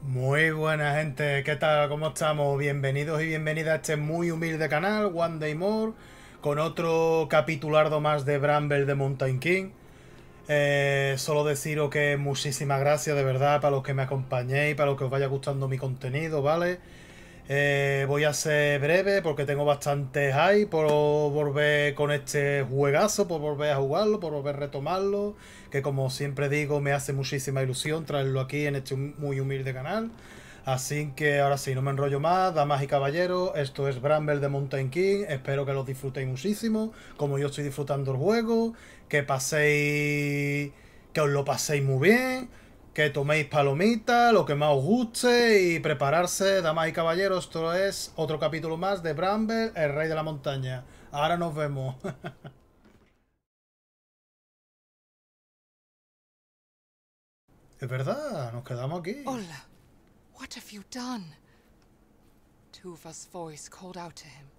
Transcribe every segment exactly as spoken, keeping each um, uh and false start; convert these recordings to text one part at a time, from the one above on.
Muy buena gente, ¿qué tal? ¿Cómo estamos? Bienvenidos y bienvenidas a este muy humilde canal, One Day More, con otro capitulardo más de Bramble de Mountain King. Eh, solo deciros que muchísimas gracias de verdad para los que me acompañéis, para los que os vaya gustando mi contenido, ¿vale? Eh, voy a ser breve porque tengo bastante hype por volver con este juegazo, por volver a jugarlo, por volver a retomarlo, que como siempre digo me hace muchísima ilusión traerlo aquí en este muy humilde canal. Así que ahora sí, no me enrollo más, damas y caballeros, esto es Bramble de Mountain King, espero que lo disfrutéis muchísimo, como yo estoy disfrutando el juego, que paséis, que os lo paséis muy bien, que toméis palomitas, lo que más os guste y prepararse, damas y caballeros, esto es otro capítulo más de Bramble, el rey de la montaña. Ahora nos vemos. Es verdad, nos quedamos aquí. Ola, what have you done? Tuva's voice called out to him.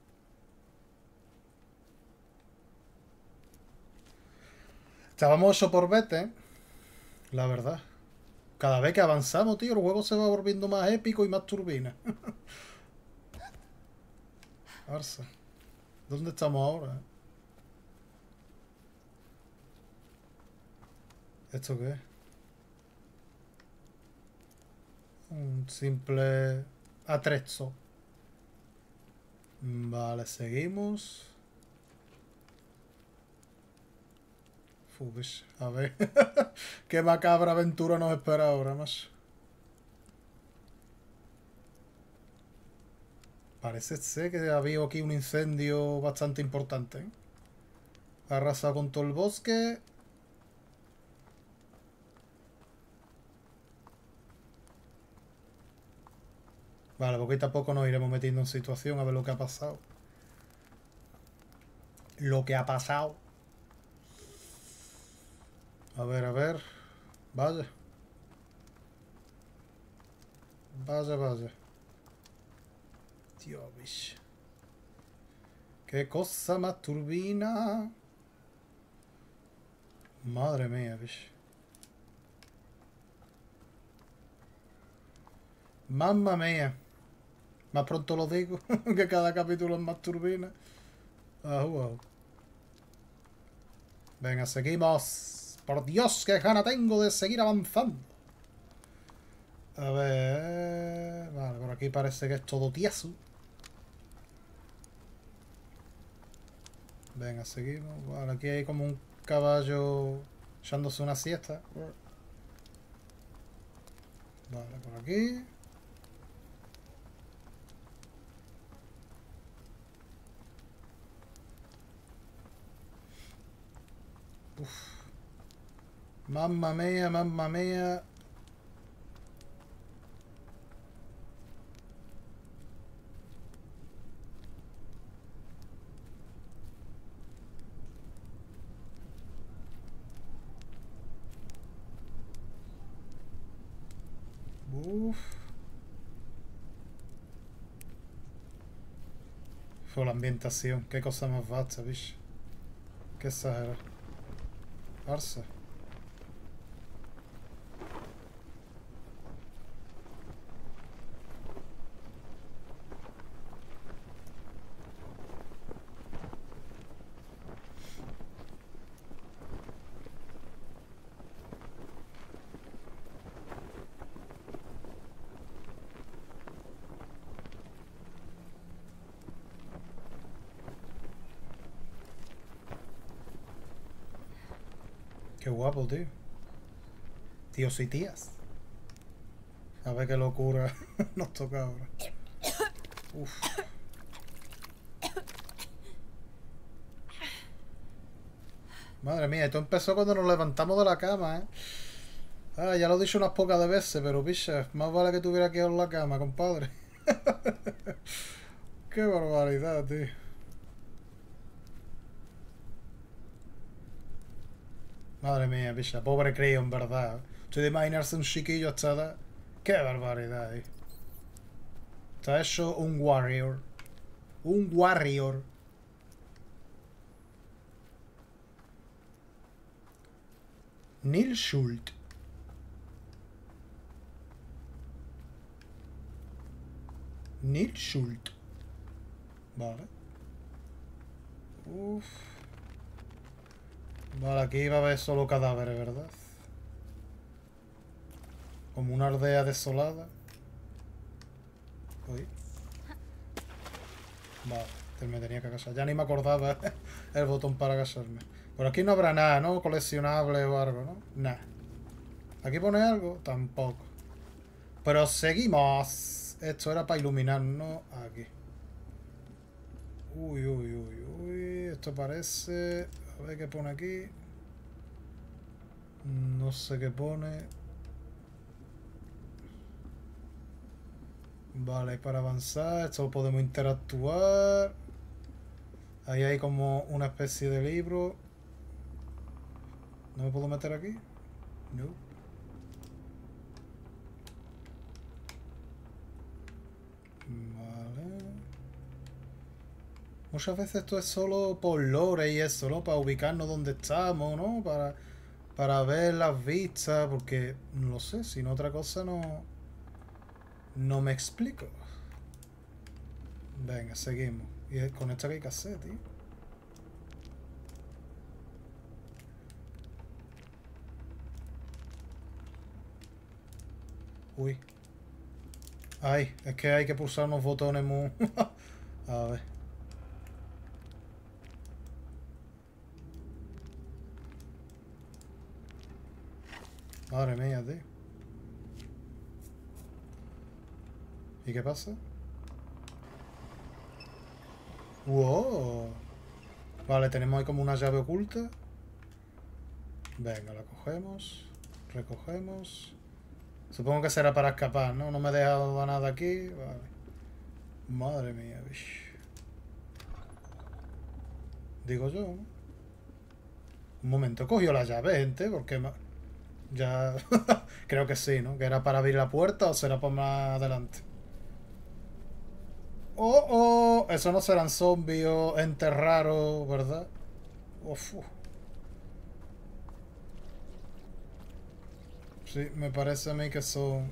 Estábamos eso por vete, la verdad. Cada vez que avanzamos, tío, el juego se va volviendo más épico y más turbina. Arsa. ¿Dónde estamos ahora? ¿Esto qué es? Un simple atrezzo. Vale, seguimos. Fubish. A ver. Qué macabra aventura nos espera ahora, más. Parece ser que ha habido aquí un incendio bastante importante, ¿eh? Ha arrasado con todo el bosque. Vale, poquito a poco nos iremos metiendo en situación a ver lo que ha pasado. Lo que ha pasado. A ver, a ver. Vaya. Vaya, vaya. Dios, bicho. Qué cosa más turbina. Madre mía, bicho. Mamma mía. Más pronto lo digo, que cada capítulo es más turbina. Ah, wow. Venga, seguimos. Por Dios, qué gana tengo de seguir avanzando. A ver... Vale, por aquí parece que es todo tieso. Venga, seguimos. Vale, aquí hay como un caballo echándose una siesta. Vale, por aquí. Uf. Mamma mía, mamma mía. Uf. Fue la ambientación. Qué cosa más vasta, bicho. Qué exagerado. Arsa. Qué guapo, tío. Tíos y tías. A ver qué locura nos toca ahora. Uf. Madre mía, esto empezó cuando nos levantamos de la cama, ¿eh? Ah, ya lo he dicho unas pocas de veces, pero picha, más vale que tuviera que ir en la cama, compadre. Qué barbaridad, tío. Madre mía, picha, pobre crío, en verdad. Estoy de imaginarse un chiquillo hasta edad. Qué barbaridad, eh. Está hecho un warrior. Un warrior. Neil Schult. Nilschult. Vale. Uf. Vale, aquí va a haber solo cadáveres, ¿verdad? Como una aldea desolada. Uy. Vale, me tenía que agachar. Ya ni me acordaba el botón para agacharme. Por aquí no habrá nada, ¿no? Coleccionable o algo, ¿no? Nada. ¿Aquí pone algo? Tampoco. Pero seguimos. Esto era para iluminarnos aquí. Uy, uy, uy, uy. Esto parece... A ver qué pone aquí. No sé qué pone. Vale, para avanzar. Esto podemos interactuar. Ahí hay como una especie de libro. ¿No me puedo meter aquí? No. Vale. Muchas veces esto es solo por lore y eso, ¿no? Para ubicarnos donde estamos, ¿no? Para, para ver las vistas, porque no lo sé, si no otra cosa no... No me explico. Venga, seguimos. Y con esto que hay que hacer, tío. Uy. Ay, es que hay que pulsar unos botones muy... A ver. Madre mía, tío. ¿Y qué pasa? ¡Wow! Vale, tenemos ahí como una llave oculta. Venga, la cogemos. Recogemos. Supongo que será para escapar, ¿no? No me he dejado nada aquí. Vale. Madre mía, bicho. Digo yo, ¿no? Un momento, cogió la llave, gente, porque... Ya... Creo que sí, ¿no? Que era para abrir la puerta o será para más adelante. Oh, oh, eso no serán zombies o entes raros, ¿verdad? Uf. Sí, me parece a mí que son...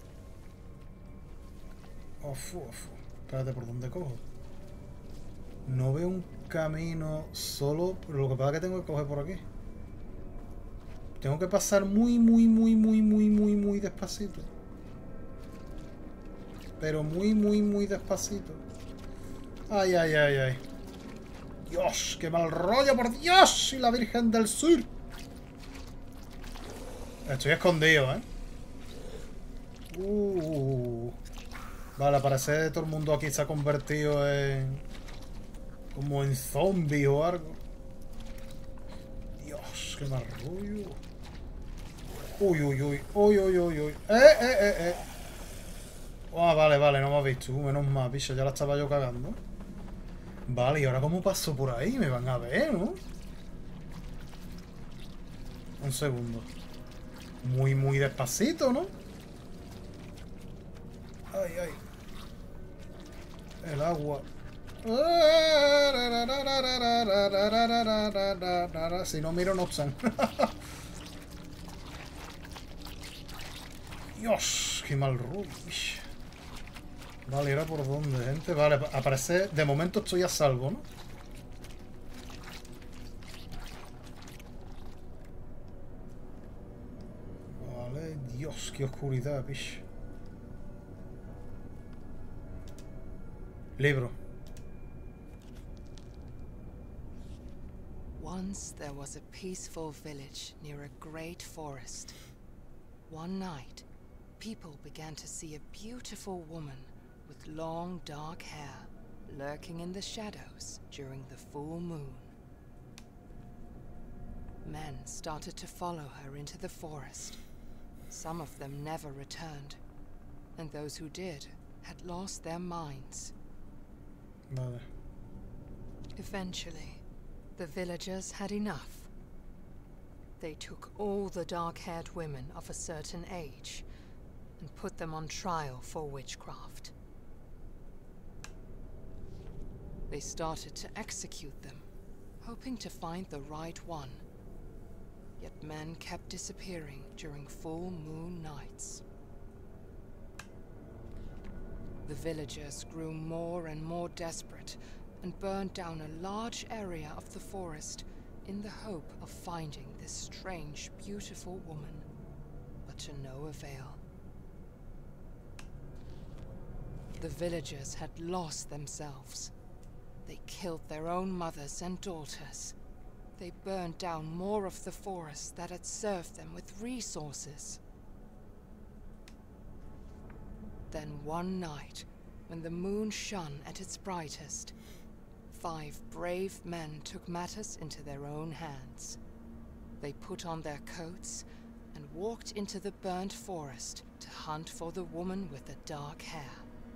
Uf, uf. Espérate, ¿por dónde cojo? No veo un camino solo... Lo que pasa es que tengo que coger por aquí. Tengo que pasar muy, muy, muy, muy, muy, muy, muy despacito. Pero muy, muy, muy despacito. Ay, ay, ay, ay. Dios, qué mal rollo, por Dios. Y la Virgen del Sur. Estoy escondido, ¿eh? Uh. Vale, parece que todo el mundo aquí se ha convertido en... Como en zombie o algo. Dios, qué mal rollo. Uy, uy, uy. Uy, uy, uy, uy. Eh, eh, eh, eh. Ah, vale, vale, no me has visto. Uh, menos mal, bicho, ya la estaba yo cagando. Vale, ¿y ahora cómo paso por ahí? Me van a ver, ¿no? Un segundo. Muy, muy despacito, ¿no? Ay, ay. El agua. Si no miro, no están. Dios, qué mal rollo. Vale, ¿era por dónde, gente? Vale, aparece... De momento estoy a salvo, ¿no? Vale, Dios, qué oscuridad, bicho. Libro. Once there was a peaceful village near a great forest. One night, people began to see a beautiful woman with long dark hair lurking in the shadows during the full moon. Men started to follow her into the forest. Some of them never returned, and those who did had lost their minds. Vale. Eventually, the villagers had enough. They took all the dark-haired women of a certain age and put them on trial for witchcraft. They started to execute them, hoping to find the right one. Yet men kept disappearing during full moon nights. The villagers grew more and more desperate and burned down a large area of the forest in the hope of finding this strange, beautiful woman, but to no avail. The villagers had lost themselves. They killed their own mothers and daughters. They burned down more of the forest that had served them with resources. Then one night, when the moon shone at its brightest, five brave men took matters into their own hands. They put on their coats and walked into the burnt forest to hunt for the woman with the dark hair.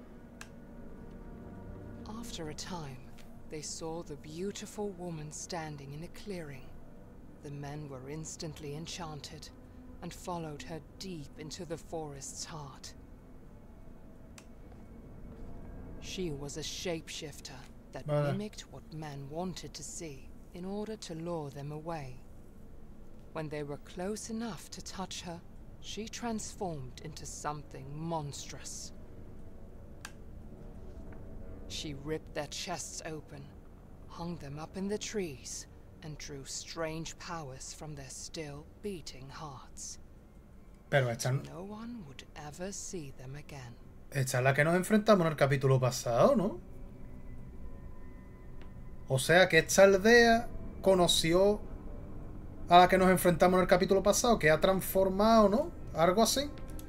After a time, they saw the beautiful woman standing in a clearing. The men were instantly enchanted and followed her deep into the forest's heart. She was a shapeshifter that Vale. mimicked what men wanted to see in order to lure them away. When they were close enough to touch her, she transformed into something monstrous. She ripped their chests open, hung them up in the trees, and drew strange powers from their still beating hearts. Pero esta, No one would ever see them again. esta es la que nos enfrentamos en el capítulo pasado, ¿no? O sea que esta aldea conoció a la que nos enfrentamos en el capítulo pasado, que ha transformado, ¿no? Algo así.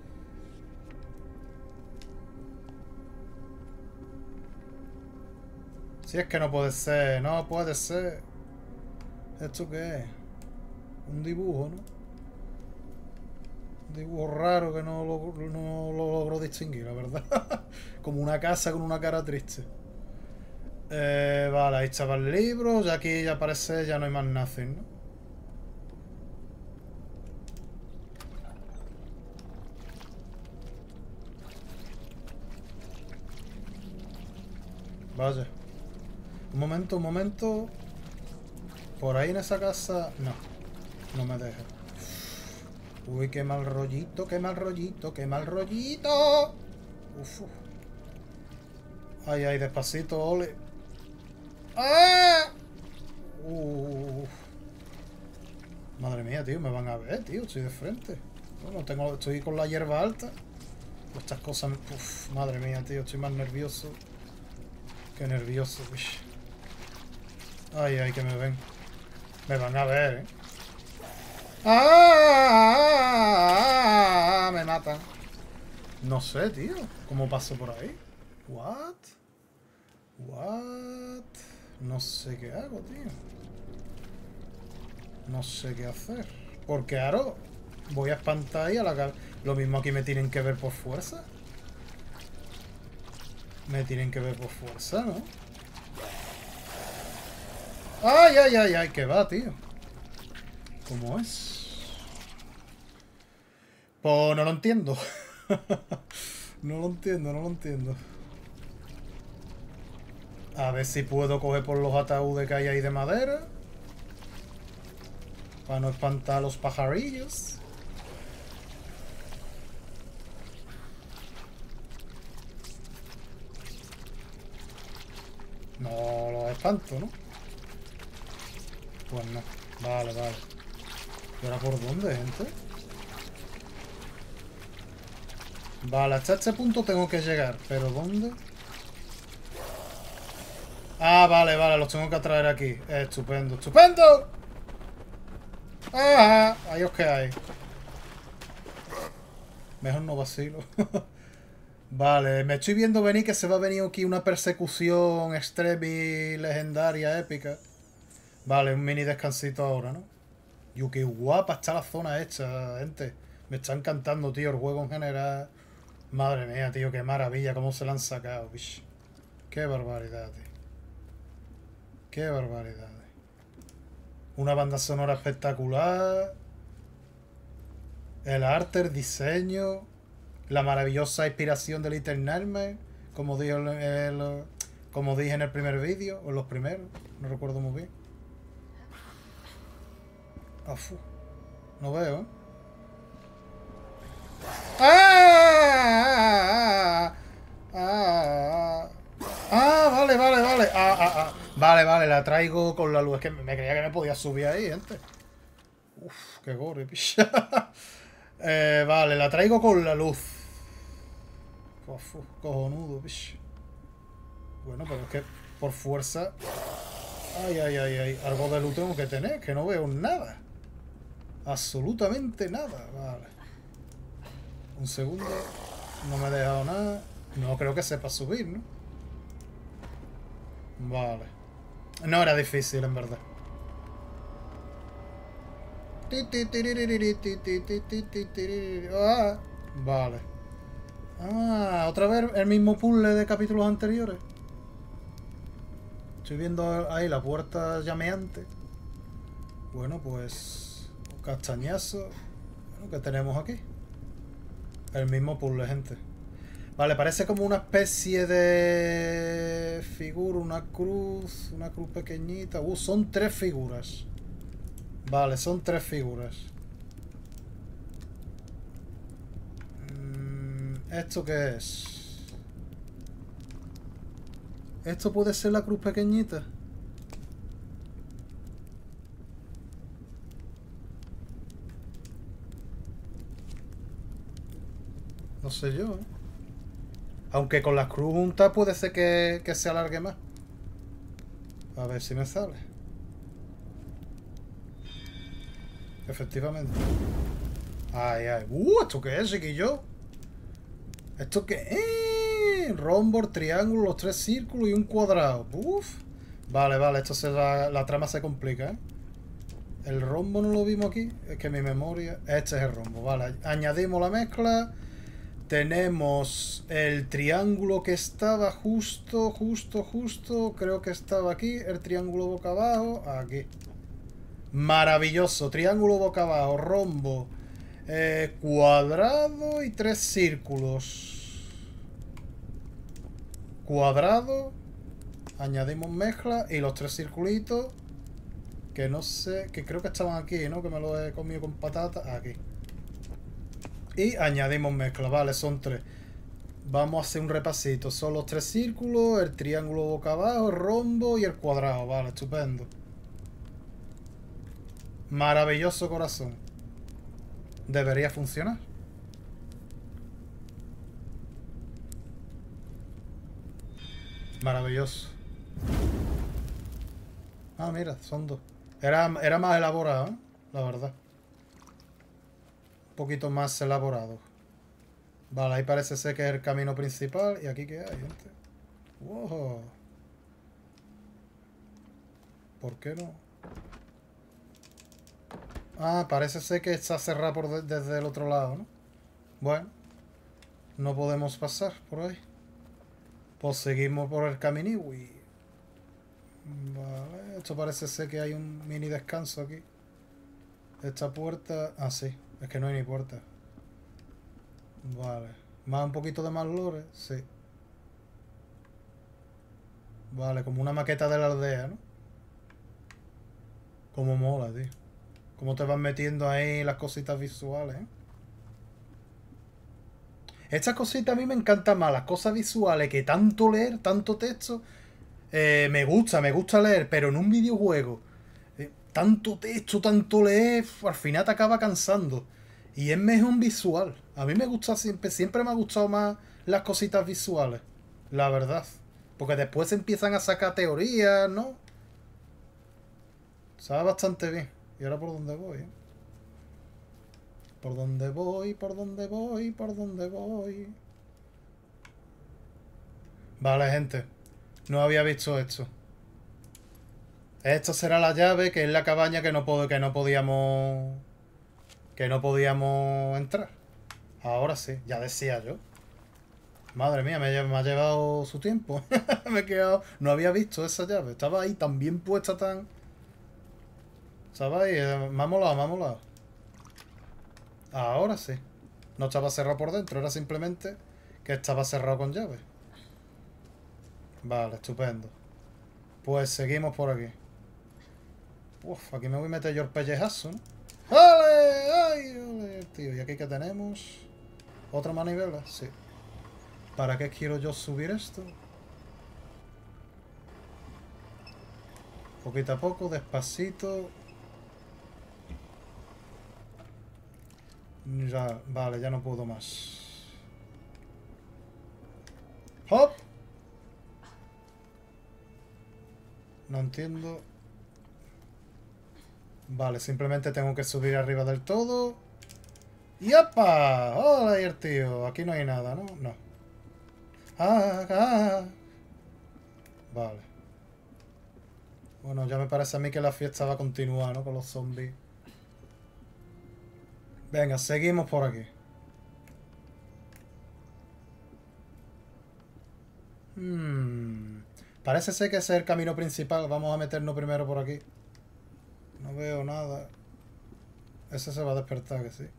Si es que no puede ser, no puede ser. ¿Esto qué es? Un dibujo, ¿no? Un dibujo raro que no lo, no lo logro distinguir, la verdad. Como una casa con una cara triste. Eh, vale, ahí estaba el libro. Ya aquí ya parece, ya no hay más nothing, ¿no? Vaya. Un momento, un momento. Por ahí en esa casa... No. No me deja. Uy, qué mal rollito, qué mal rollito, qué mal rollito. Uf. Ay, ay, despacito, ole. ¡Ah! Uf. Madre mía, tío, me van a ver, tío. Estoy de frente. Bueno, tengo, estoy con la hierba alta. Estas cosas... Uf, madre mía, tío. Estoy más nervioso. Qué nervioso. Uy. Ay, ay, que me ven. Me van a ver, ¿eh? ¡Ah! Me matan. No sé, tío. ¿Cómo paso por ahí? ¿What? ¿What? No sé qué hago, tío. No sé qué hacer. Porque ahora voy a espantar y a la cabeza. Lo mismo aquí me tienen que ver por fuerza. Me tienen que ver por fuerza, ¿no? ¡Ay, ay, ay, ay! ¿Qué va, tío? ¿Cómo es? Pues no lo entiendo. No lo entiendo, no lo entiendo. A ver si puedo coger por los ataúdes que hay ahí de madera. Para no espantar a los pajarillos. No los espanto, ¿no? Pues no. Vale, vale. ¿Y ahora por dónde, gente? Vale, hasta este punto tengo que llegar. ¿Pero dónde? Ah, vale, vale. Los tengo que atraer aquí. Estupendo, estupendo. Ah, ahí os quedáis. Mejor no vacilo. Vale, me estoy viendo venir que se va a venir aquí una persecución extrema y legendaria, épica. Vale, un mini descansito ahora, ¿no? Yo, qué guapa está la zona hecha, gente. Me está encantando, tío, el juego en general. Madre mía, tío, qué maravilla, cómo se la han sacado. Bish. Qué barbaridad, tío. Qué barbaridad. Una banda sonora espectacular. El arte, el diseño. La maravillosa inspiración de Little Nightmares. Como dije, el, el, como dije en el primer vídeo, o en los primeros. No recuerdo muy bien. Afu. No veo, ¿eh? ¡Ah! ¡Ah! Vale, vale, la traigo con la luz. Es que me creía que me podía subir ahí, gente. Uf, qué gore, picha. eh, vale, la traigo con la luz. Uf, cojonudo, picha. Bueno, pero es que por fuerza... Ay, ay, ay, ay. Algo de luz tengo que tener, que no veo nada. Absolutamente nada. Vale. Un segundo. No me he dejado nada. No creo que sepa subir, ¿no? Vale. No era difícil, en verdad. Ah, vale. Ah, otra vez el mismo puzzle de capítulos anteriores. Estoy viendo ahí la puerta llameante. Bueno, pues... Un castañazo. Bueno, ¿qué tenemos aquí? El mismo puzzle, gente. Vale, parece como una especie de... figura, una cruz, una cruz pequeñita. Uh, son tres figuras. Vale, son tres figuras. Mm, ¿Esto qué es? ¿Esto puede ser la cruz pequeñita? No sé yo, ¿eh? Aunque con las cruz juntas puede ser que, que se alargue más. A ver si me sale. Efectivamente. Ay, ay. Uh, ¿esto qué es, chiquillo? ¿Esto qué es? Rombo, triángulo, los tres círculos y un cuadrado. Uf. Vale, vale, esto se la, la trama se complica, ¿eh? El rombo no lo vimos aquí. Es que mi memoria... Este es el rombo, vale. Añadimos la mezcla. Tenemos el triángulo que estaba justo, justo, justo. Creo que estaba aquí. El triángulo boca abajo. Aquí. Maravilloso. Triángulo boca abajo. Rombo. Eh, cuadrado y tres círculos. Cuadrado. Añadimos mezcla. Y los tres circulitos. Que no sé. Que creo que estaban aquí, ¿no? Que me lo he comido con patata. Aquí. Y añadimos mezcla, vale, son tres. Vamos a hacer un repasito. Son los tres círculos, el triángulo boca abajo, el rombo y el cuadrado. Vale, estupendo. Maravilloso, corazón. Debería funcionar. Maravilloso. Ah, mira, son dos. Era, era más elaborado, ¿eh? La verdad. Un poquito más elaborado. Vale, ahí parece ser que es el camino principal. ¿Y aquí qué hay, gente? Wow. ¿Por qué no? Ah, parece ser que está cerrado por de desde el otro lado, ¿no? Bueno. No podemos pasar por ahí. Pues seguimos por el caminito y... Vale, esto parece ser que hay un mini descanso aquí. Esta puerta... Ah, sí. Es que no hay ni puerta. Vale. Más un poquito de más lore. Sí. Vale, como una maqueta de la aldea, ¿no? Como mola, tío. Cómo te van metiendo ahí las cositas visuales, ¿eh? Estas cositas a mí me encantan más. Las cosas visuales que tanto leer, tanto texto... Eh, me gusta, me gusta leer, pero en un videojuego... Eh, tanto texto, tanto leer... Al final te acaba cansando. Y es mejor un visual. A mí me gusta siempre... Siempre me ha gustado más las cositas visuales. La verdad. Porque después empiezan a sacar teorías, ¿no? Sabe bastante bien. ¿Y ahora por dónde voy? ¿Eh? ¿Por dónde voy? ¿Por dónde voy? ¿Por dónde voy? Vale, gente. No había visto esto. Esto será la llave, que es la cabaña que no, pod que no podíamos... Que no podíamos entrar. Ahora sí, ya decía yo. Madre mía, me, me ha llevado su tiempo. Me he quedado... No había visto esa llave. Estaba ahí tan bien puesta, tan... ¿Sabéis? Eh, me ha molado, me ha molado. Ahora sí. No estaba cerrado por dentro, era simplemente que estaba cerrado con llave. Vale, estupendo. Pues seguimos por aquí. Uf, aquí me voy a meter yo el pellejazo, ¿no? ¡Vale! ¡Ay! ¡Ole! Tío, ¿y aquí qué tenemos? ¿Otra manivela? Sí. ¿Para qué quiero yo subir esto? Poquito a poco, despacito. Ya, vale, ya no puedo más. ¡Hop! No entiendo. Vale, simplemente tengo que subir arriba del todo. ¡Yapa! ¡Hola, ahí el tío! Aquí no hay nada, ¿no? No. ¡Ah! ¡Ah! Vale. Bueno, ya me parece a mí que la fiesta va a continuar, ¿no? Con los zombies. Venga, seguimos por aquí. Hmm. Parece ser que ese es el camino principal. Vamos a meternos primero por aquí. No veo nada. Ese se va a despertar, que sí.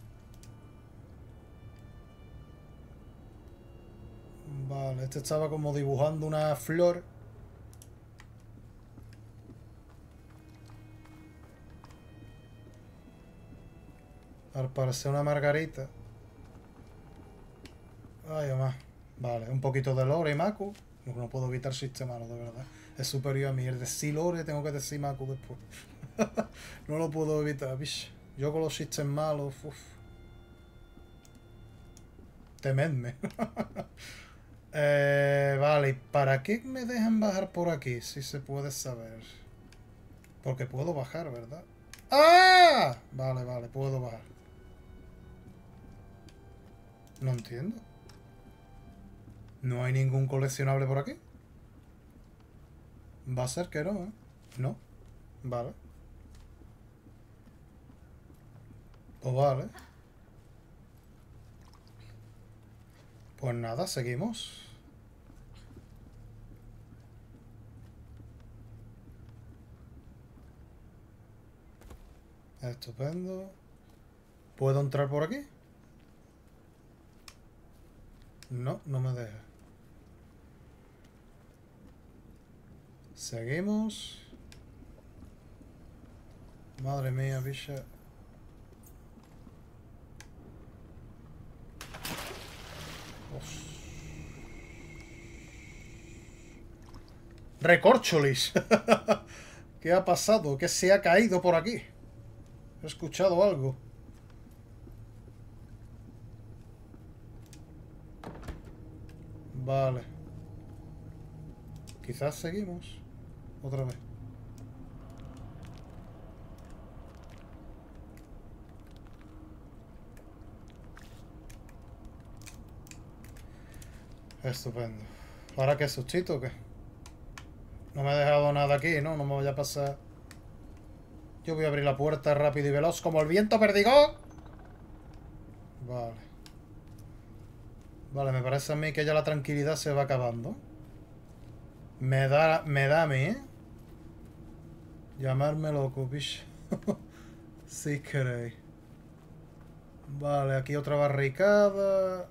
Vale, este estaba como dibujando una flor. Al parecer una margarita. Ay, mamá. Vale, un poquito de lore y Maku. No, no puedo evitar chistes malos, de verdad. Es superior a mí. El decir lore tengo que decir Maku después. No lo puedo evitar, bicho. Yo con los chistes malos, uff. Temedme. eh, vale, ¿y para qué me dejan bajar por aquí? Si se puede saber. Porque puedo bajar, ¿verdad? ¡Ah! Vale, vale, puedo bajar. No entiendo. ¿No hay ningún coleccionable por aquí? Va a ser que no, ¿eh? No. Vale. Pues vale. Pues nada, seguimos. Estupendo. ¿Puedo entrar por aquí? No, no me deja. Seguimos. Madre mía, bicha. Uf. ¡Recorcholis! ¿Qué ha pasado? ¿Qué se ha caído por aquí? He escuchado algo. Vale. Quizás seguimos. Otra vez. Estupendo. ¿Ahora qué sustito o qué? No me he dejado nada aquí, ¿no? No me voy a pasar. Yo voy a abrir la puerta rápido y veloz como el viento perdigón. Vale. Vale, me parece a mí que ya la tranquilidad se va acabando. Me da, me da a mí, ¿eh? Llamarme loco, bicho. Si queréis. Vale, aquí otra barricada.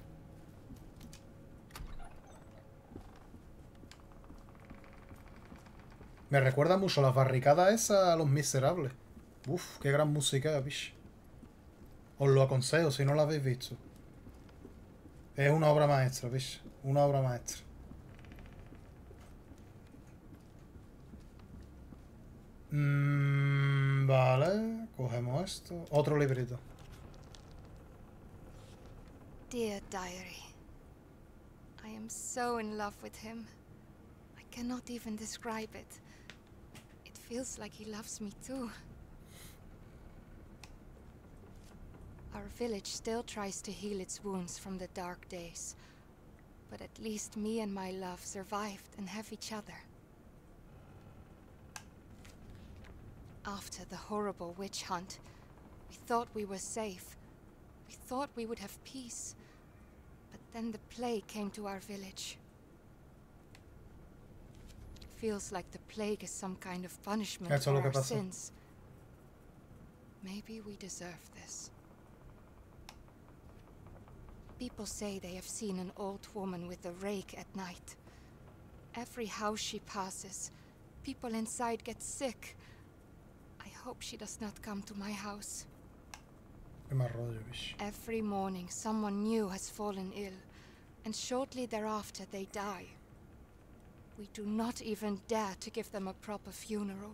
Me recuerda mucho las barricadas esas a Los Miserables. Uf, qué gran música, bicho. Os lo aconsejo si no la habéis visto. Es una obra maestra, bicho. Una obra maestra. Mm, vale, cogemos esto. Otro librito. Dear diary, I am so in love with him. I cannot even describe it. It feels like he loves me too. Our village still tries to heal its wounds from the dark days. But at least me and my love survived and have each other. After the horrible witch hunt, we thought we were safe. We thought we would have peace. But then the plague came to our village. It feels like the plague is some kind of punishment Eso es for lo que our pasa. sins. Maybe we deserve this. People say they have seen an old woman with a rake at night. Every house she passes, people inside get sick. I hope she does not come to my house. Qué mal rollo, bicho. Every morning someone new has fallen ill, and shortly thereafter they die. We do not even dare to give them a proper funeral.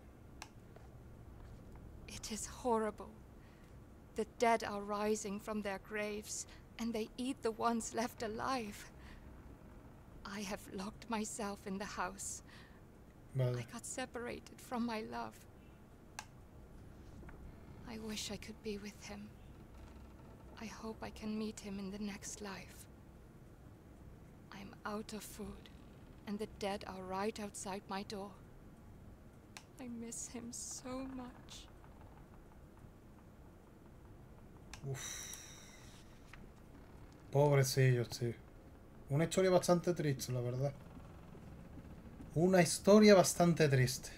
It is horrible. The dead are rising from their graves, and they eat the ones left alive. I have locked myself in the house. Vale. I got separated from my love. I wish I could be with him. I hope I can meet him in the next life. I'm out of food, and the dead are right outside my door. I miss him so much. Uf. Pobrecillos, tío. Una historia bastante triste, la verdad. Una historia bastante triste.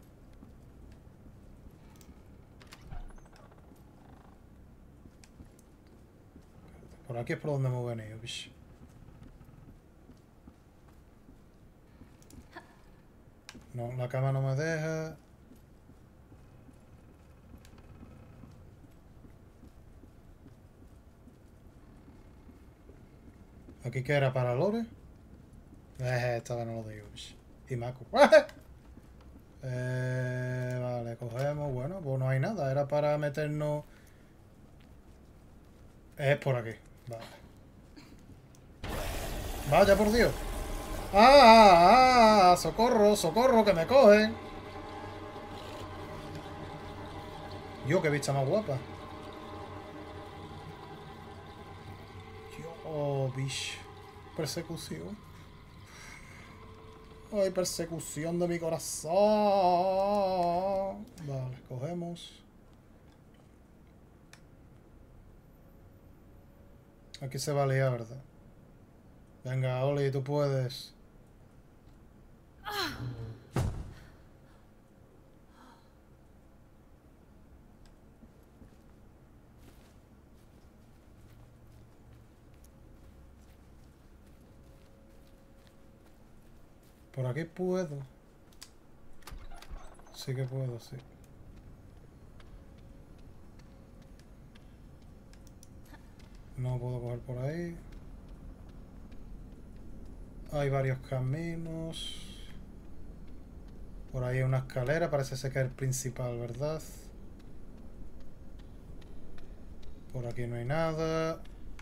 Por aquí es por donde hemos venido, bicho. No, la cama no me deja. ¿Aquí qué era? ¿Para Lore? Eh, esta vez no lo digo, bicho. Y Mako. Eh, vale, cogemos. Bueno, pues no hay nada. Era para meternos... Es por aquí. Vale. Vaya por Dios. ¡Ah! ¡Ah! ¡Ah! ¡Socorro! ¡Socorro! ¡Que me cogen! Yo, qué bicha más guapa. Oh, bicho. Persecución. Ay, persecución de mi corazón. Vale, cogemos. Aquí se va a liar, ¿verdad? Venga, Oli, tú puedes. Por aquí puedo. Sí que puedo, sí. No puedo coger por ahí. Hay varios caminos. Por ahí hay una escalera. Parece ser que es el principal, ¿verdad? Por aquí no hay nada.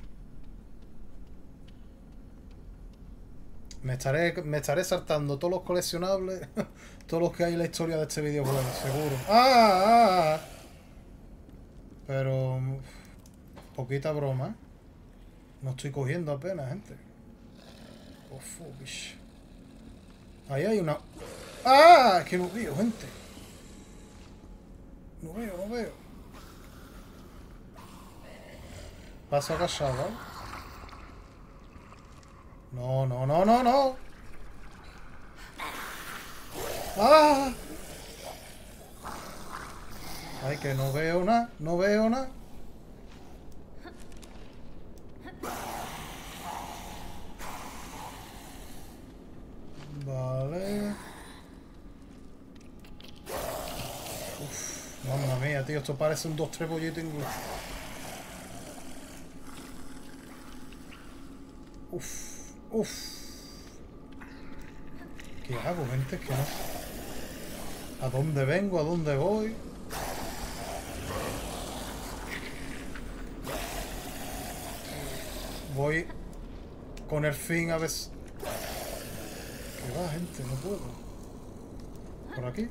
Me estaré, me estaré saltando todos los coleccionables. Todos los que hay en la historia de este videojuego, seguro. ¡Ah! ah! Pero... poquita broma, ¿eh? No estoy cogiendo apenas, gente. Oh, fubish. Ahí hay una... ¡Ah! Es que no veo, gente. No veo, no veo. Paso agachado, ¿eh? No, no, no, no, no. ¡Ah! Ay, que no veo nada, no veo nada. Vale. Uf, mamma mía, tío, esto parece un dos tres bollito inglés. Uf. Uf. ¿Qué hago, gente? ¿Qué no? ¿A dónde vengo? ¿A dónde voy? Voy con el fin a ver... ¿Qué va, gente? No puedo. ¿Por aquí?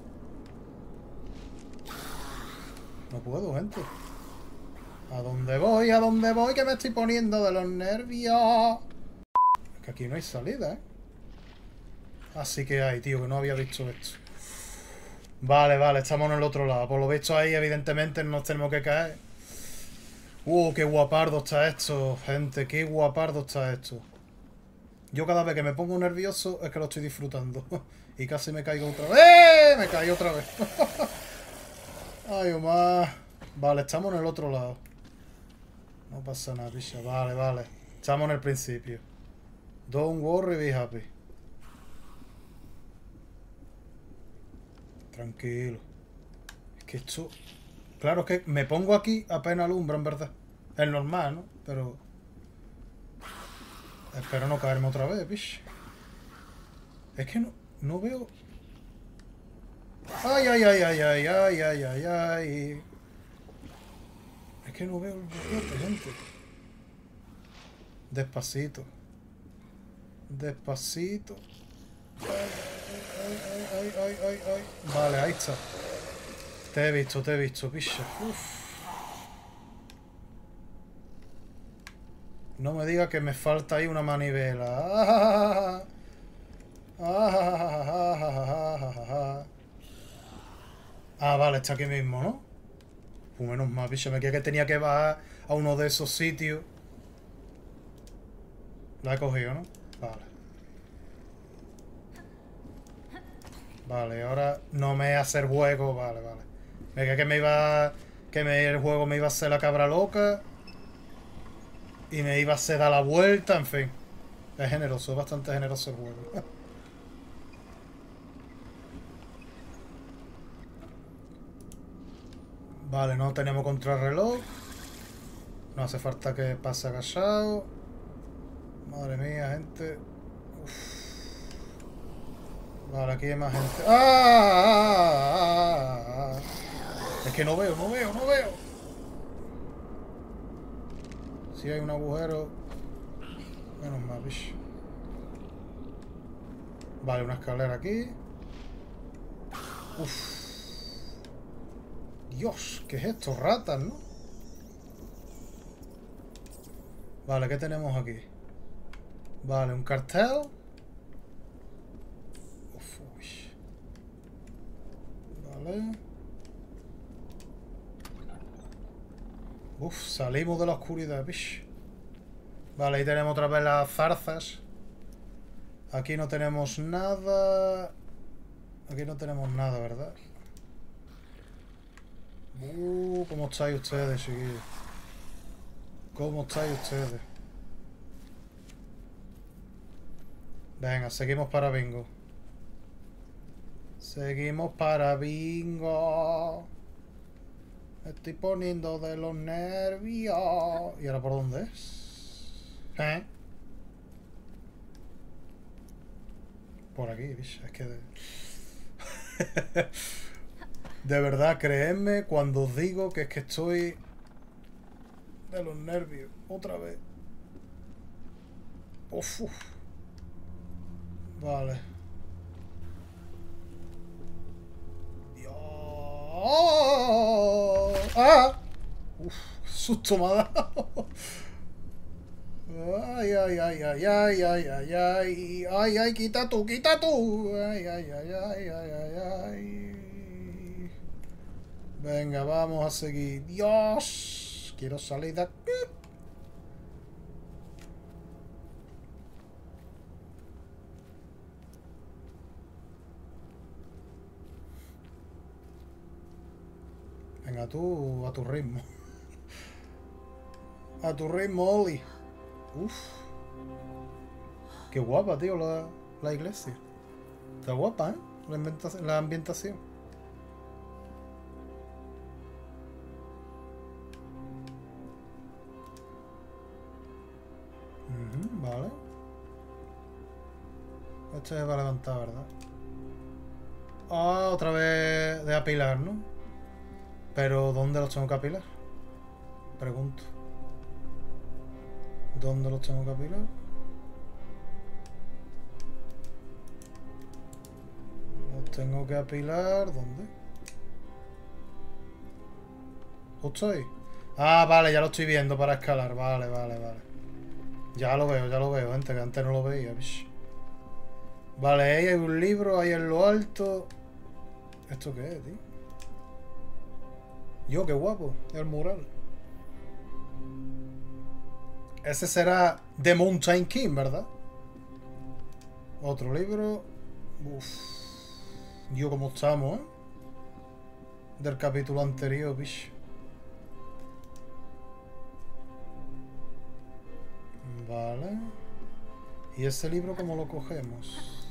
No puedo, gente. ¿A dónde voy? ¿A dónde voy? Que me estoy poniendo de los nervios. Que aquí no hay salida, ¿eh? Así que hay, tío, que no había visto esto. Vale, vale, estamos en el otro lado. Por lo visto ahí, evidentemente, nos tenemos que caer. Uh, qué guapardo está esto, gente. Qué guapardo está esto. Yo cada vez que me pongo nervioso es que lo estoy disfrutando. Y casi me caigo otra vez. ¡Eh! Me caí otra vez. Ay, Omar. Vale, estamos en el otro lado. No pasa nada, picha. Vale, vale. Estamos en el principio. Don't worry, be happy. Tranquilo. Es que esto... Claro, es que me pongo aquí apenas alumbra, en verdad. Es normal, ¿no? Pero... Espero no caerme otra vez, pish. Es que no, no veo... Ay, ay, ay, ay, ay, ay, ay, ay, ay. Es que no veo el boquete, gente. Despacito. Despacito. Ay, ay, ay, ay, ay, ay, ay. Vale, ahí está. Te he visto, te he visto, picha. Uf. No me diga que me falta ahí una manivela. Ah, ah, ah, ah, vale, está aquí mismo, ¿no? Pues menos mal, bicho. Me quedé que tenía que bajar a uno de esos sitios. La he cogido, ¿no? Vale. Vale, ahora no me hace el juego. Vale, vale. Me quedé que me iba... Que me, el juego me iba a hacer la cabra loca. Y me iba a hacer dar la vuelta, en fin. Es generoso, es bastante generoso el juego. Vale, no tenemos contrarreloj. No hace falta que pase agachado. Madre mía, gente. Uf. Vale, aquí hay más gente. ¡Ah! ¡Ah! ¡Ah! Es que no veo, no veo, no veo. Si hay un agujero. Menos mal, bicho. Vale, una escalera aquí. Uf. Dios, ¿qué es esto? Ratas, ¿no? Vale, ¿qué tenemos aquí? Vale, un cartel. Uf, uy. Vale. Uf, salimos de la oscuridad, bicho. Vale, ahí tenemos otra vez las zarzas. Aquí no tenemos nada. Aquí no tenemos nada, ¿verdad? Uh, ¿cómo estáis ustedes, chiquillos? ¿Cómo estáis ustedes? Venga, seguimos para bingo. Seguimos para bingo. Me estoy poniendo de los nervios. ¿Y ahora por dónde es? ¿Eh? Por aquí, bicho. Es que... De... de verdad, creedme cuando os digo que es que estoy... de los nervios. Otra vez. Uf, uf. Vale. Dios. ¡Ah! Uf, susto me ha dado. Ay, ay, ay, ay, ay, ay, ay, ay, ay, ay, quita tú, quita tú. Ay, ay, ay, ay, ay, ay, ay. Venga, vamos a seguir. Dios, quiero salir de aquí. Venga, tú, a tu ritmo. A tu ritmo, Oli. Uf. Qué guapa, tío, la, la iglesia. Está guapa, ¿eh? La ambientación. La ambientación. Uh-huh, vale. Esto se va a levantar, ¿verdad? Ah, otra vez de apilar, ¿no? Pero ¿dónde los tengo que apilar? Pregunto. ¿Dónde los tengo que apilar? Los tengo que apilar... ¿Dónde? ¿Justo ahí? Ah, vale, ya lo estoy viendo para escalar. Vale, vale, vale. Ya lo veo, ya lo veo, gente, que antes no lo veía. Bish. Vale, ahí hay un libro, ahí en lo alto. ¿Esto qué es, tío? Yo, qué guapo, el mural. Ese será The Mountain King, ¿verdad? Otro libro. Uf. Yo, cómo estamos, ¿eh? Del capítulo anterior, bicho. Vale. ¿Y ese libro cómo lo cogemos?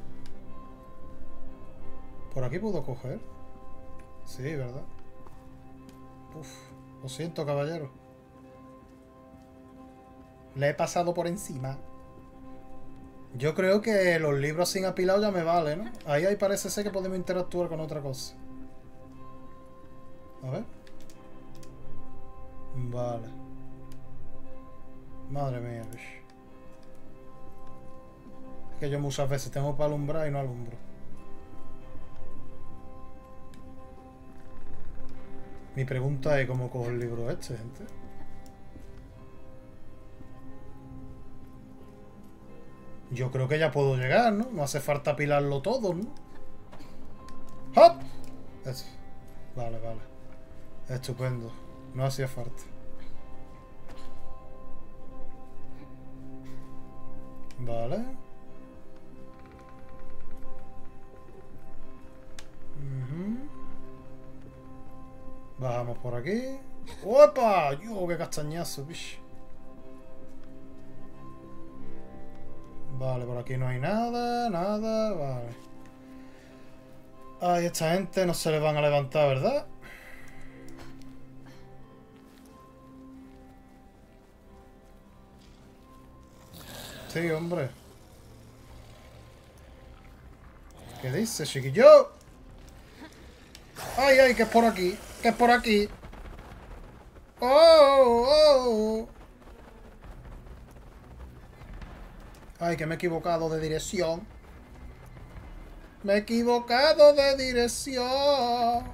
¿Por aquí puedo coger? Sí, ¿verdad? Uf. Lo siento, caballero. Le he pasado por encima. Yo creo que los libros sin apilado ya me vale, ¿no? Ahí, ahí parece ser que podemos interactuar con otra cosa. A ver. Vale. Madre mía, bicho. Es que yo muchas veces tengo para alumbrar y no alumbro. Mi pregunta es cómo cojo el libro este, gente. Yo creo que ya puedo llegar, ¿no? No hace falta apilarlo todo, ¿no? ¡Hop! Eso. Vale, vale. Estupendo. No hacía falta. Vale. Uh-huh. Bajamos por aquí. ¡Opa! ¡Yo, qué castañazo, bicho! Vale, por aquí no hay nada, nada, vale. Ay, esta gente no se le van a levantar, ¿verdad? Sí, hombre. ¿Qué dice, chiquillo? Ay, ay, que es por aquí, que es por aquí. Oh, oh. Ay, que me he equivocado de dirección. Me he equivocado de dirección.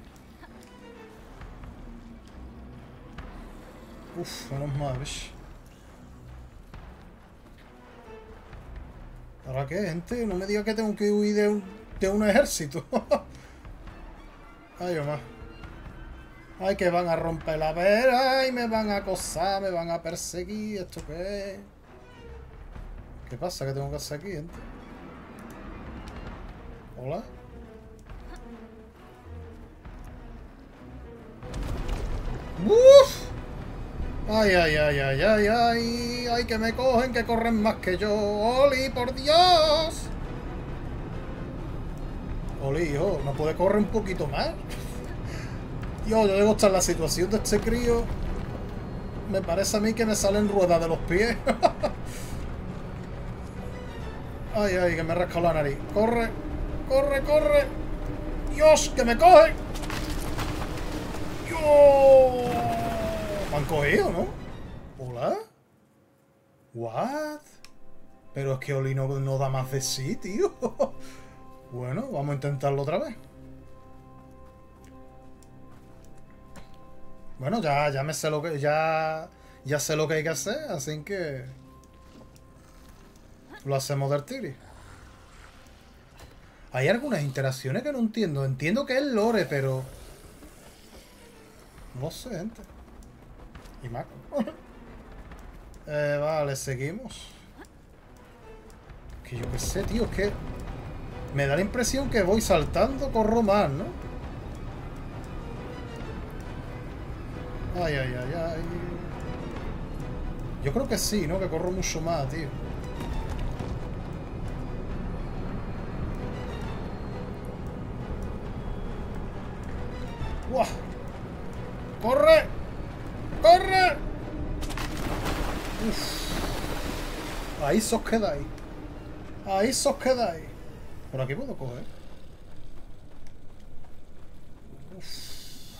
Uf, menos mal, ¿ves? ¿Ahora qué, gente? No me diga que tengo que huir de un, de un ejército. Ay, mamá. Ay, que van a romper la vera y me van a acosar, me van a perseguir. ¿Esto qué es? ¿Qué pasa? ¿Qué tengo que hacer aquí, gente? ¿Hola? ¡Uf! Ay, ay, ay, ay, ay, ay. Ay, que me cogen, que corren más que yo. ¡Oli, por Dios! Oli, hijo, ¿no puede correr un poquito más? Yo, yo debo estar en la situación de este crío. Me parece a mí que me salen ruedas de los pies. Ay, ay, que me he rascado la nariz. ¡Corre! ¡Corre, corre! ¡Dios, que me coge! ¡Dios! Me han cogido, ¿no? ¿Hola? ¿What? Pero es que Oli no, no da más de sí, tío. Bueno, vamos a intentarlo otra vez. Bueno, ya, ya me sé lo que... Ya, ya sé lo que hay que hacer, así que... Lo hacemos del tiri. Hay algunas interacciones que no entiendo. Entiendo que es lore, pero... No sé, gente. Y Mac. eh, vale, seguimos. Que yo qué sé, tío, es que... Me da la impresión que voy saltando, corro más, ¿no? Ay, ay, ay, ay. Yo creo que sí, ¿no? Que corro mucho más, tío. ¡Guau! ¡Corre! ¡Corre! Uf. Ahí sos quedáis. Ahí sos quedáis. Por aquí puedo coger. Uf.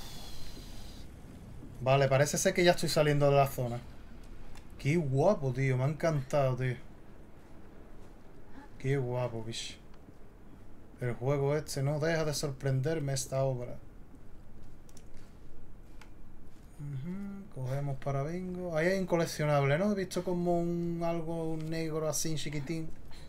Vale, parece ser que ya estoy saliendo de la zona. Qué guapo, tío. Me ha encantado, tío. Qué guapo, bicho. El juego este no deja de sorprenderme esta obra. Uh-huh. Cogemos para bingo. Ahí hay un coleccionable, ¿no? He visto como un algo negro así chiquitín.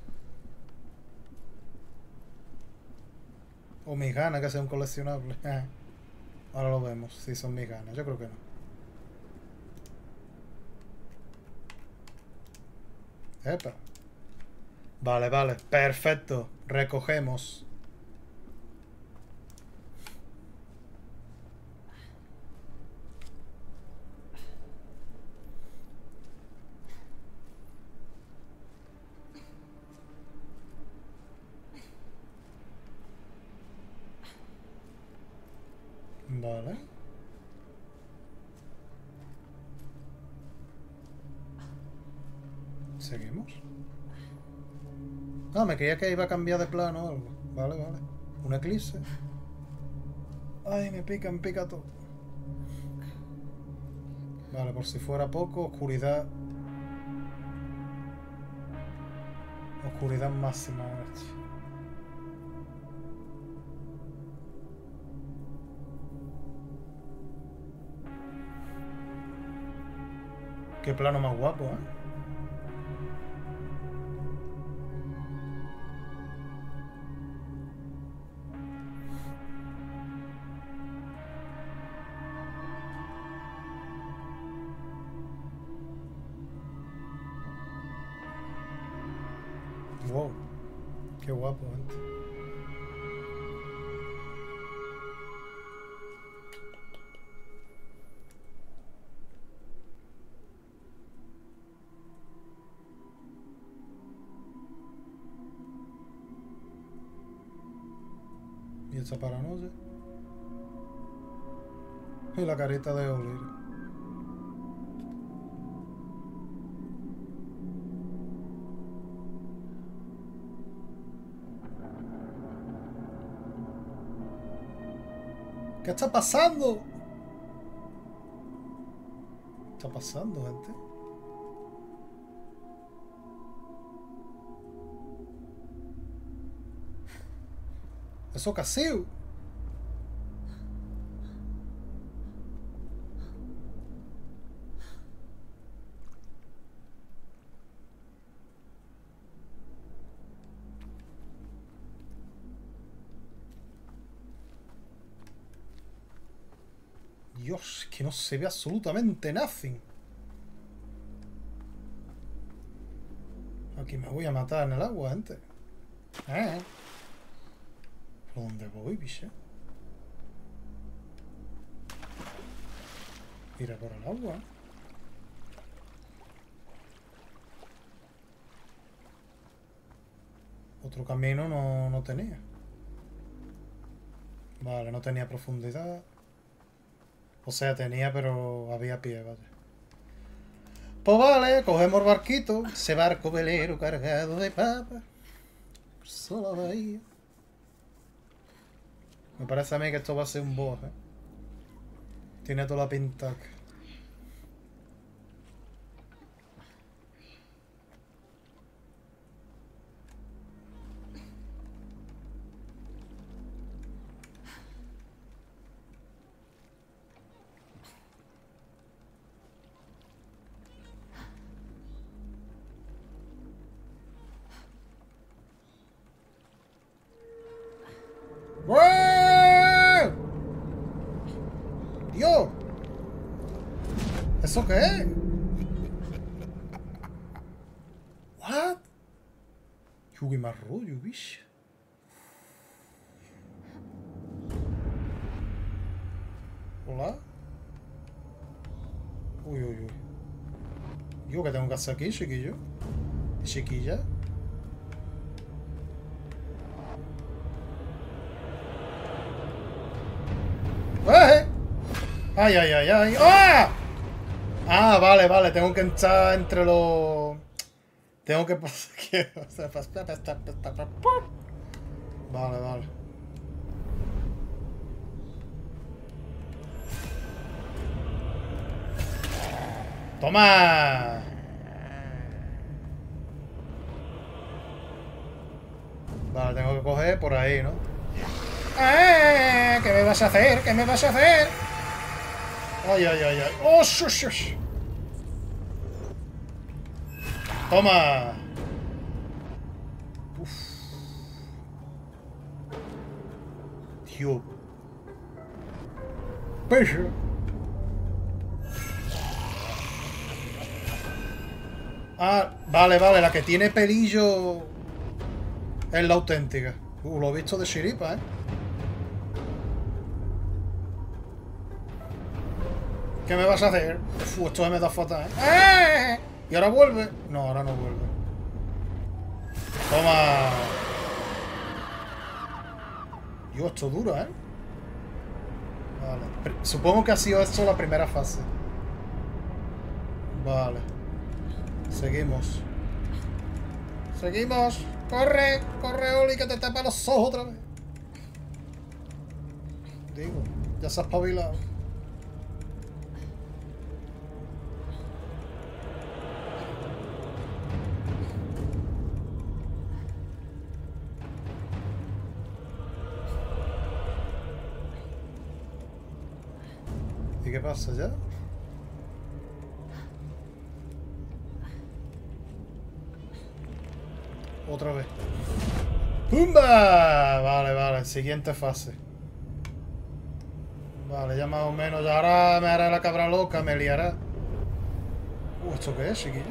O mis ganas que sea un coleccionable. Ahora lo vemos, si son mis ganas. Yo creo que no. Epa. Vale, vale. Perfecto. Recogemos. Vale. Seguimos. Ah, me creía que iba a cambiar de plano o algo. Vale, vale. Un eclipse. Ay, me pica, me pica todo. Vale, por si fuera poco, oscuridad. Oscuridad máxima. Qué plano más guapo, ¿eh? Wow, qué guapo, gente. Y esta paranoia. Y la carita de Olir. ¿Qué está pasando? ¿Qué está pasando, gente? ¿Eso qué ha sido? Dios, que no se ve absolutamente nothing. Aquí me voy a matar en el agua, gente. ¿Eh? ¿Por dónde voy, bicho? Mira por el agua. Otro camino no, no tenía. Vale, no tenía profundidad. O sea, tenía, pero había pie, vale. Pues vale, cogemos el barquito. Ese barco velero cargado de papas. Solo bahía. Me parece a mí que esto va a ser un boss, ¿eh? Tiene toda la pinta. ¡Dios! ¿Eso qué es? ¿What? Yugi más rollo, bicho. ¿Hola? Uy, uy, uy. Yo, ¿qué tengo que hacer aquí, chiquillo? ¿Chiquilla? ¡Eh! ¡Ay, ay, ay, ay! ¡Ah! Ah, vale, vale. Tengo que entrar entre los... Tengo que... Vale, vale. ¡Toma! Vale, tengo que coger por ahí, ¿no? ¡Eh! ¿Qué me vas a hacer? ¿Qué me vas a hacer? ¡Ay, ay, ay, ay! ¡Oh, shush, shush! ¡Toma! Uf. Tío. Pecho. Ah, vale, vale, la que tiene pelillo es la auténtica. Uh, lo he visto de chiripa, ¿eh? ¿Qué me vas a hacer? Uf, esto me da fatal, ¿eh? ¡Eh! ¿Y ahora vuelve? No, ahora no vuelve. Toma. Dios, esto dura, ¿eh? Vale. Supongo que ha sido esto la primera fase. Vale. Seguimos. Seguimos. Corre, corre, Oli, que te tapa los ojos otra vez. Digo, ya se ha espabilado. ¿Y qué pasa ya? Otra vez. ¡Pumba! Vale, vale. Siguiente fase. Vale, ya más o menos. Ya ahora me hará la cabra loca, me liará. Uh, ¿esto qué es, chiquillo?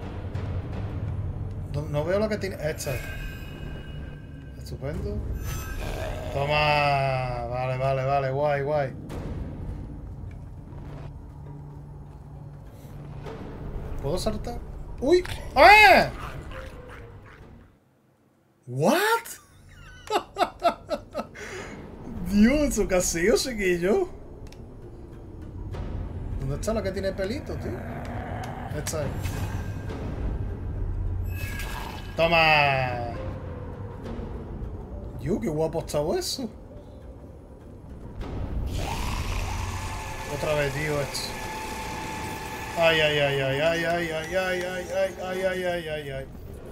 No, no veo lo que tiene. Esta. Estupendo. Toma. Vale, vale, vale. Guay, guay. ¿Puedo saltar? ¡Uy! ¡Ah! ¿What? Dios, eso qué ha sido, chiquillo. ¿Dónde está la que tiene pelito, tío? Esta es. ¡Toma! Dios, qué guapo ha estado eso. Otra vez, tío, esto. Ay, ay, ay, ay, ay, ay, ay, ay, ay, ay, ay, ay, ay, ay, ay.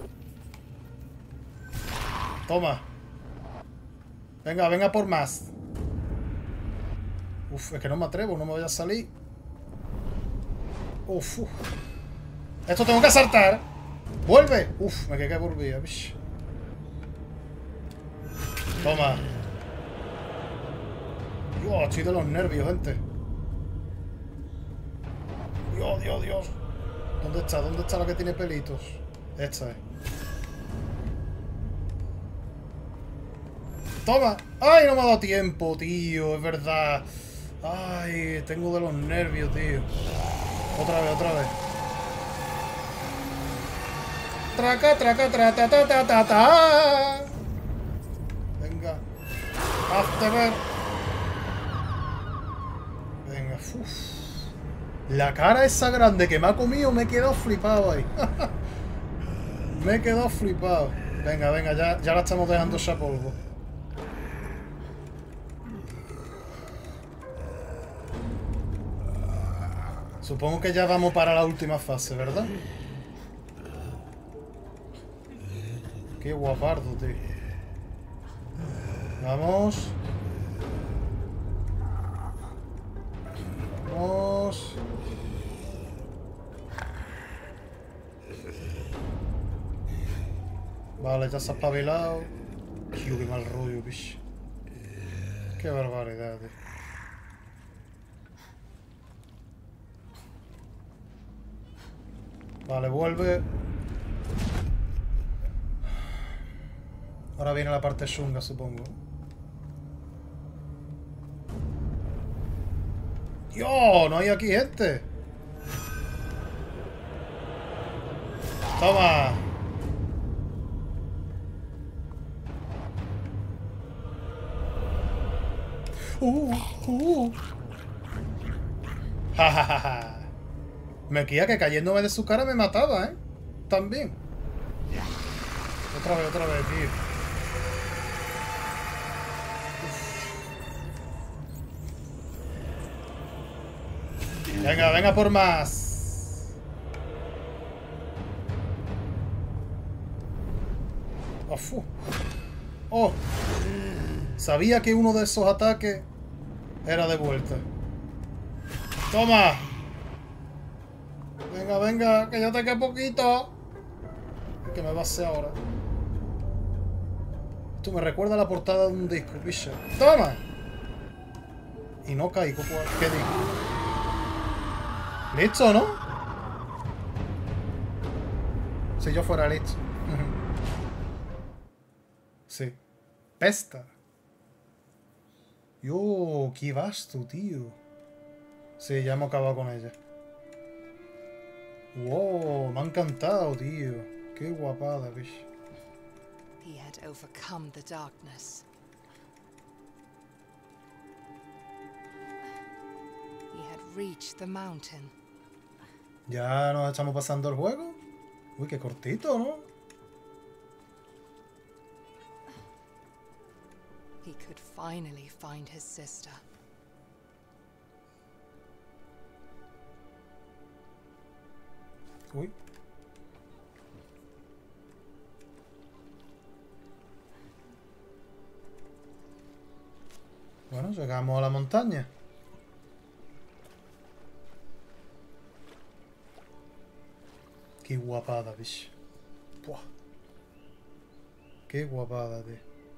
Toma. Venga, venga por más. Uf, es que no me atrevo, no me voy a salir. Uf, uf. Esto tengo que saltar. Vuelve. Uf, me quedé por vía. Toma. Dios, estoy de los nervios, gente. Dios, Dios, Dios. ¿Dónde está? ¿Dónde está la que tiene pelitos? Esta es. ¡Toma! ¡Ay, no me ha dado tiempo, tío! Es verdad. ¡Ay, tengo de los nervios, tío! Otra vez, otra vez. Traca, traca, tra, ta, ta, ta, ta, ta. Venga. Hazte ver. Venga, uff. La cara esa grande que me ha comido, me he quedado flipado ahí. Me he quedado flipado. Venga, venga, ya, ya la estamos dejando ese polvo. Supongo que ya vamos para la última fase, ¿verdad? Qué guapardo, tío. Vamos. Vamos. Vale, ya se ha espabilado. Tío, qué mal rollo, bicho. Qué barbaridad, tío. Vale, vuelve. Ahora viene la parte chunga, supongo. ¡Dios! No hay aquí gente. Toma. Uh, uh. Ja, ja, ja, ja. Me quía que cayéndome de su cara me mataba, ¿eh? También. Otra vez, otra vez, tío. Venga, venga por más. Oh, fu. Oh. Sabía que uno de esos ataques era de vuelta. Toma. Venga, venga, que ya te queda poquito. Que me va a hacer ahora. Esto me recuerda a la portada de un disco, picha. ¡Toma! Y no caigo, ¿qué digo? ¿Listo, no? Si yo fuera listo. Sí. Pesta. Yo, qué vasto, tío. Sí, ya hemos acabado con ella. Wow, me ha encantado, tío. Qué guapada, bicho. He had overcome the darkness. He had reached the mountain. Ya nos estamos pasando el juego. Uy, qué cortito, ¿no? he could finally find his sister. Uy. Bueno, llegamos a la montaña. Qué guapada, bicho. Buah. Qué guapada, tío.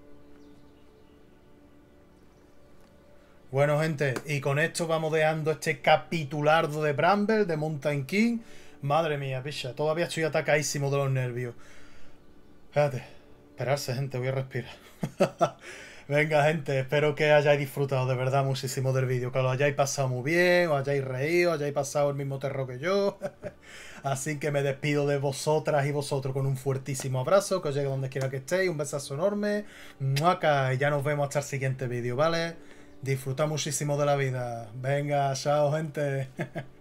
Bueno, gente, y con esto vamos dejando este capitulardo de Bramble, de Mountain King. Madre mía, bicha, todavía estoy atacadísimo de los nervios. Espérate, esperarse, gente, voy a respirar. Venga, gente, espero que hayáis disfrutado de verdad muchísimo del vídeo, que lo hayáis pasado muy bien, os hayáis reído, hayáis pasado el mismo terror que yo. Así que me despido de vosotras y vosotros con un fuertísimo abrazo, que os llegue donde quiera que estéis, un besazo enorme. ¡Muaca! Y ya nos vemos hasta el siguiente vídeo, ¿vale? Disfrutad muchísimo de la vida. Venga, chao, gente.